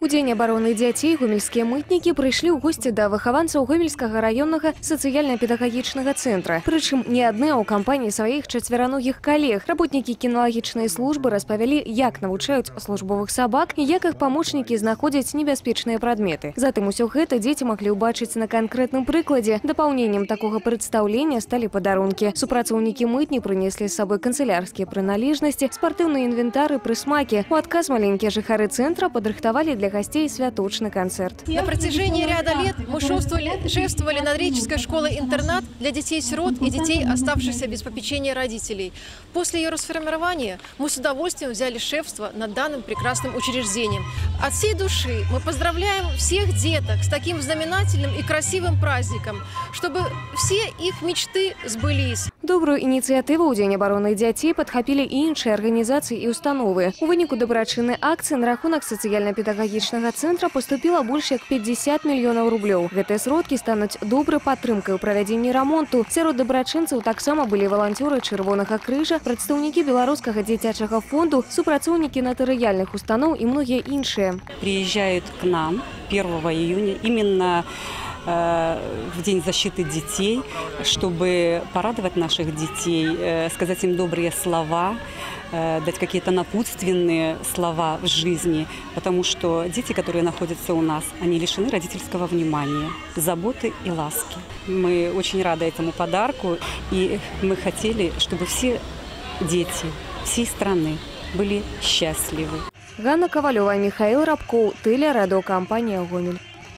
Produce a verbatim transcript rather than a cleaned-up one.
У дзень абароны дзяцей гомельскія мытнікі прыйшлі ў госці да выхаванцаў гомельскага раённага сацыяльна-педагагічнага цэнтра. Прычым не адны, а ў кампаніі сваіх чацвераногіх калег. Работнікі кіналагічнай службы распавялі, як навучаюць службовых сабак і як іх памочнікі знаходзяць небяспечныя прадметы. Затым усё гэта дзеці маглі ўбачыць на канкрэтным прыкладзе. Дапаўненнем такога прадстаўлення сталі падарункі. Супрацоўнікі мытні прынеслі з сабой канцылярскія прыналежнасці, спартыўныя інвентары, прысмакі. У адказ маленькія жыхары цэнтра падрыхтавалі для гостей святочный концерт. На протяжении ряда лет мы шефствовали, шефствовали над Реческой школой-интернат для детей-сирот и детей, оставшихся без попечения родителей. После ее расформирования мы с удовольствием взяли шефство над данным прекрасным учреждением. От всей души мы поздравляем всех деток с таким знаменательным и красивым праздником, чтобы все их мечты сбылись. Добрую инициативу у Дзень абароны дзяцей падхапілі і іншыя арганізацыі і установы. У выніку дабрачыннай акцыі на рахунак сацыяльна-педагагічнага цэнтра поступила больше як пятьдесят мільёнаў рублёў. Гэтыя сродкі стануць добрай падтрымкай у правядзенні рамонту. Сярод дабрачынцаў таксама былі валанцёры Чырвонага крыжа, прадстаўнікі беларускага дзіцячага фонду, супрацоўнікі натарыяльных устаноў и многие іншыя. Приезжают к нам первого июня именно в День защиты детей, чтобы порадовать наших детей, сказать им добрые слова, дать какие-то напутственные слова в жизни, потому что дети, которые находятся у нас, они лишены родительского внимания, заботы и ласки. Мы очень рады этому подарку, и мы хотели, чтобы все дети всей страны были счастливы. Ганна Ковалева, Михаил Рабков, телерадиокомпания «Гомель».